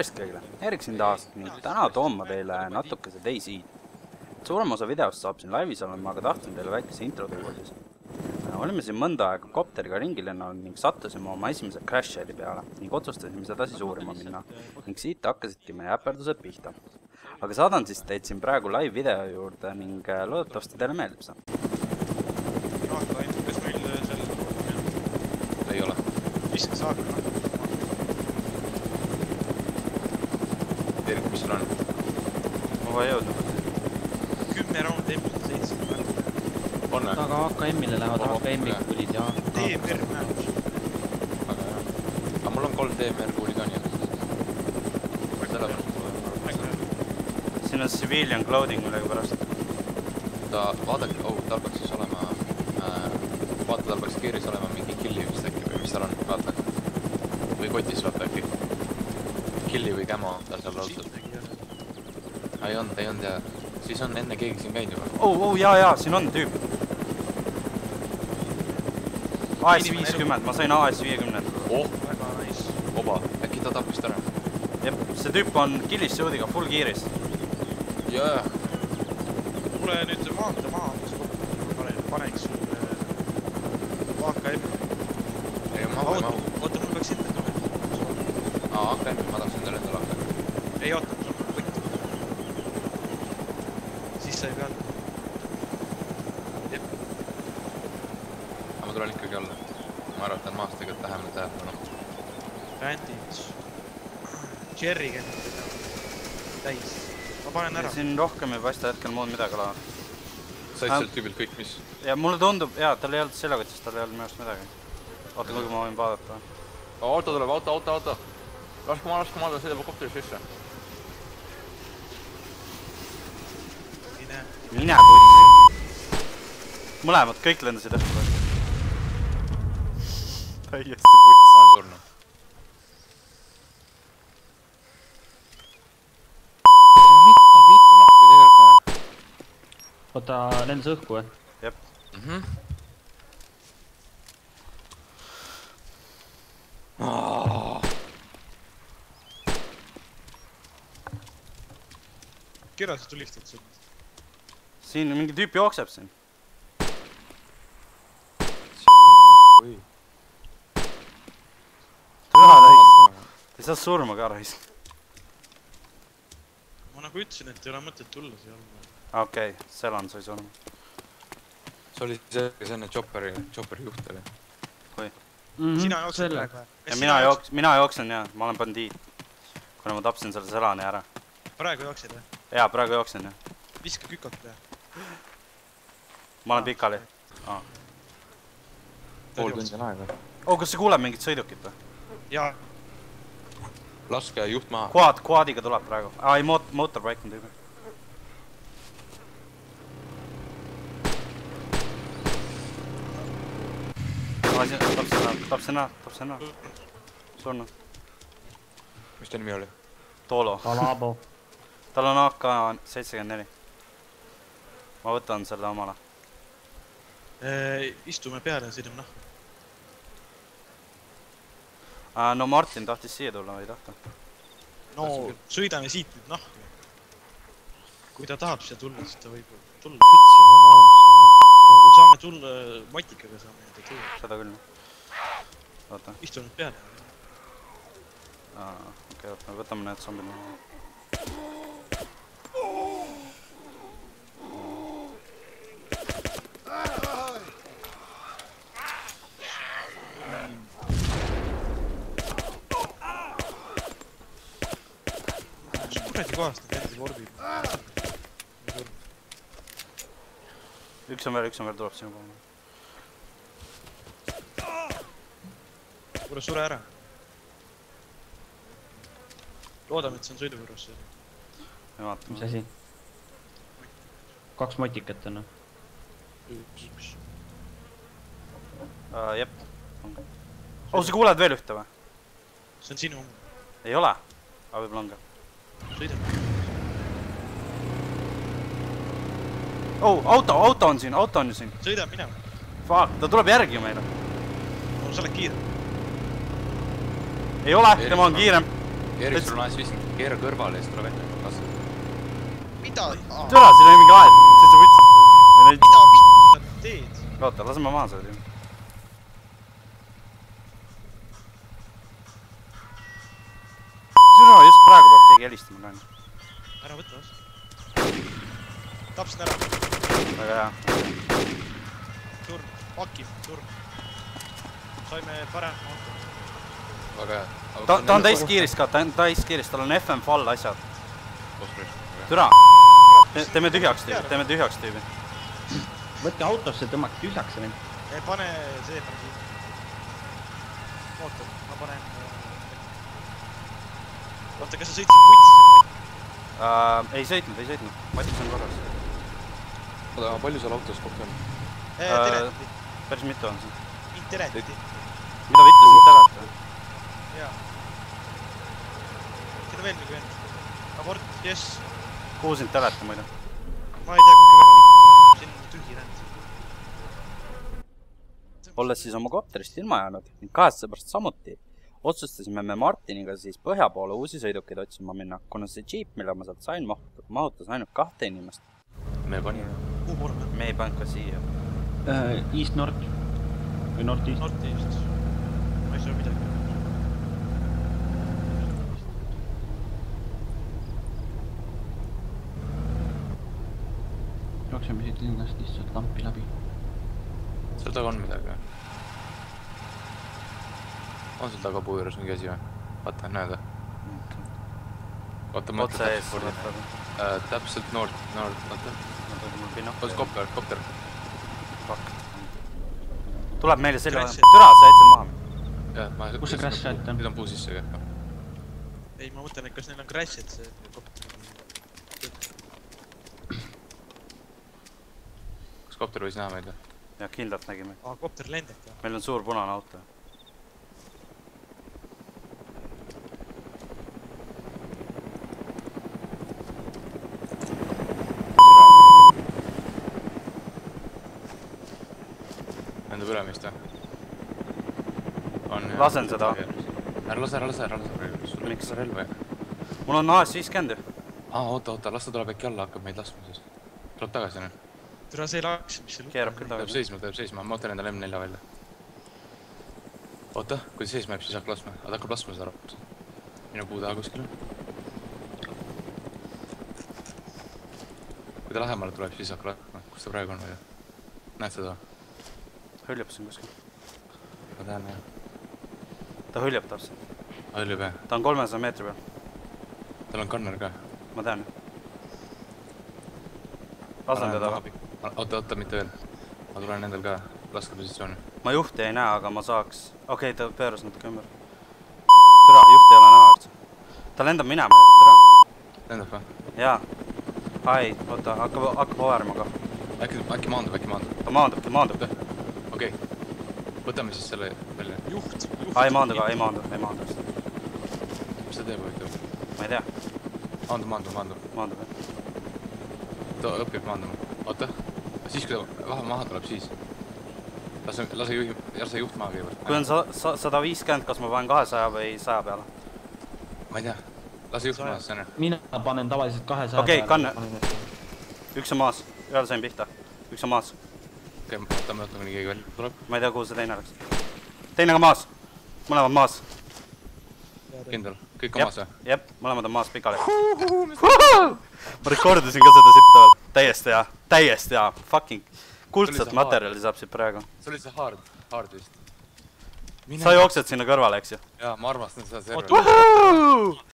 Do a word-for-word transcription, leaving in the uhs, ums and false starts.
tervist kõigile, Erik siin taas ning täna toon ma teile natukese DayZ'd. Suurem osa videost saab siin laivis olema, aga tahtsin teile väikese intro tuua siis. Olime siin mõnda aega kopteriga ringi lennanud ning sattusime oma esimese crash head'i peale ning otsustasime seda siis uurima minna ning siit hakkasidki meie äperdused pihta. Aga saadan siis teid siin praegu live video juurde ning loodetavasti teile meeldib see. Kas meil seal ei ole? viska saagi? Erik, mis sul on? Ma vaja jõudnud. Kümme raund M-i seitse. On või? Aga A K M-ile lähevad A K M-i kuulid ja... D M R määrus. Aga jah. Aga mul on kolm D M R kuuli ka nii. Siin on civilian clothing millegi pärast. Ta, vaadake, oh, tal peaks siis olema... Vaata, tal peaks keeris olema mingi killi vist äkki või mis tal on, vaata. Või kotis vaata äkki. Killi või käma on tal seal laustud. Ei on, ei on tea. Siis on enne keegi siin käinud juba. Oh, oh, jaa, jaa, siin on tüüp. A S viiskümmend, ma sain A S viiekümne. Oh, Väga nice. oba, äkki ta tappist ära. Jep, see tüüp on killis sõudiga full kiiris. Jaa. Kuule nüüd maanta maha, mis paneks sulle A K M. Ei, ma või mahu. Oota, mul peaks ette tulema. Aa, A K M, ma tahaksin endale endale A K M. Ei oota, mul on võtt. Siis sai peal. Jep. Aga ma tulen ikkagi alla. Ma arvatan maast tegelikult vähemalt tähelepanu. Bandits. Cherry käinud. Täis. Ma panen ära. Siin rohkem ei paista hetkel muud midagi olema. Said sealt tüübilt kõik, mis? Ja mulle tundub, jaa, tal ei olnud seljakotist, tal ei olnud minu arust midagi. Oota, kuigi ma võin vaadata. Auto tuleb, auto, auto, auto. Laske ma, laske ma, ta sõidab kopteris sisse. Mine. Mine putsi. Mõlemad, kõik lendasid õhku. Täiesti putsi. Ma olen surnud. Mida viitu nahku tegelikult ka? Oota, lendas õhku või? Jep. Mhm. Kira sa tulistad sind? Siin mingi tüüp jookseb siin. Oi. Tüha täis. Ta ei saa surma ka rais. Ma nagu ütlesin, et ei ole mõtet tulla siia. Okei, selan sai surma. See oli see, kes enne Chopperi, Chopperi juht oli. Kui? Sina jooksid praegu. Ja mina jooks, mina jooksen jah, ma olen bandiid. Kuna ma tapsin selle selani ära. Praegu jooksid või? Jaa, praegu jooksen jah. Viska kükot või? Ma olen pikali. Pool tundi on aega. Oh, kas see kuuleb mingit sõidukit või? Jaa. Laske juht maha. Quad, quadiga tuleb praegu. Aa, ei, motorbike on tüübi. Tapsin ära, tapsin ära, tapsin ära. Surnud. Mis ta nimi oli? Toolo. Alabo. Tal on A K seitsekümmend neli. Ma võtan selle omale. Istume peale ja sõidame nahku. No Martin tahtis siia tulla või ei tahta? No, sõidame siit nüüd nahku. Kui ta tahab siia tulla, siis ta võib tulla. Vitsi ma maandusin. Saame tulla matikaga saame enda tulla. Seda küll. Oota. Istu nüüd peale. Okei, oota, me võtame need zombid. Kuradi kohast need endil orbib. Üks on veel, üks on veel tuleb sinu poole. Kuule, sure ära. Loodame, et see on sõiduvõrras. Me vaatame. Mis asi? Kaks motikat on. Jep. Oh, sa kuuled veel ühte või? See on sinu oma. Ei ole. Aga võib langa. Sõidame. Oh, auto, auto on siin, auto on ju siin. Sõidame minema. Fuck, ta tuleb järgi meile. No sa oled kiire. Ei ole, tema on kiirem. Erik, sul on asja viiskümmend, keera kõrvale ja siis tule välja. Las. Mida? Türa, siin oli mingi aed. Siis sa võtsid. Mida vittu sa teed? Oota, lase ma maha selle. Türa, just praegu peab keegi helistama ka. Ära võtta vastu. Tapsin ära. Väga hea. Turn. Pakib. Turn. Saime parem auto. Väga hea. Ta, ta on täiskiirist ka, ta on täiskiirist, tal on F M fall asjad. Türa. Teeme tühjaks tüübi, teeme tühjaks tüübi. võtke autosse, tõmmake tühjaks ja mind. Pane see pane siin. Oota, ma panen... Oota, kas sa sõitsid putsi? Uh, ei sõitnud, ei sõitnud. Matis on korras. Oda, palju seal autos kokku on? Teleti. Päris mitu on siin. Intelleti. Mida vittu siin telet? Jaa. Keda veel nagu enda? Abort, jess. Kuhu sind teleta muidu? Ma ei tea, kuigi väga vittu. Siin on tühi ränd. Olles siis oma kopterist ilma jäänud ning kahest sõbrast samuti, otsustasime me Martiniga siis põhja poole uusi sõidukeid otsima minna, kuna see Jeep, mille ma sealt sain, mahutas ainult kahte inimest. Me panime. Kuhu poole peal? Me ei pannud ka siia. East-Nord või Nord-East. Nord-East. Ma ei saa midagi. Jookseme siit linnast lihtsalt lampi läbi. Seal taga on midagi või? On seal taga puu juures mingi asi või? Vaata, näed või? Oota, ma Otse ees. Täpselt noord, noord, vaata. Oot, kopter, kopter. Fakt. Tuleb meile selle vaja. Türa, sa jätsid maha. Kus see crash site on? Nüüd on puu sisse käib. Ei, ma mõtlen, et kas neil on crash'id see kopter. Kas kopter võis näha meid või? Ja kindlalt nägime. Aa, kopter lendab või? Meil on suur punane auto. Lendab üle meist või? Lasen seda. Ära lase, ära lase, ära lase. Miks? Relv või? Mul on A S viiskümmend ju. Aa, oota, oota, las ta tuleb äkki alla, hakkab meid laskma siis. Tuleb tagasi nüüd. Türa see laks, mis see Keerab küll Teeb tagasi. seisma, teeb seisma, ma ootan endale M nelja välja. Oota, kui ta seisma jääb, siis hakkab laskma. Aga ta hakkab laskma seda raput. Minu puu taha kuskil. Kui ta lähemale tuleb, siis hakkab laskma. Kus ta praegu on või? Näed seda? Hõljub siin kuskil. Ma tean jah. Ta hõljub täpselt. Hõljub jah. Ta on kolmesaja meetri peal. Tal on kanner ka. Ma tean. Lasen teda. Oota, oota, mitte veel. Ma tulen endal ka laskepositsiooni. Ma juhti ei näe, aga ma saaks... Okei, ta pööras natuke ümber. Türa, juhti ei ole näha. Ta lendab minema, türa. Lendab või? Jaa. Ai, oota, hakkab, hakkab hoverima ka. Äkki, äkki maandub, äkki maandub. Ta maandubki, maandub. Okei. Võtame siis selle välja. Juht, juht. Ai, maandu ka, ei maandu, ei maandu. Mis ta teeb huvitav? Ma ei tea. Maandub, maandub, maandub. Maandub, jah. Ta õpib maanduma. Oota. Siis, kui ta vahe maha tuleb, siis. Lase, lase juhi, lase juht maha kõigepealt. Kui on sada viiskümmend, kas ma panen kahesaja või saja peale? Ma ei tea. Lase juht maha, see on. Mina panen tavaliselt kahesaja Okei, kanne. Üks on maas. Ühel sain pihta. Üks on maas. Okei, võtame, võtame, kuni keegi välja tuleb. Ma ei tea, kuhu see teine läks. Teine ka maas. Mõlemad maas. Kindel. Kõik on maas või? Jep, mõlemad on maas pikali. Ma rekordisin ka seda sitta veel. Täiesti hea. Täiesti hea. Fucking kuldset materjali saab siit praegu. See oli see hard, hard vist. Sa jooksed sinna kõrvale, eks ju? Jaa, ma armastan seda serveri.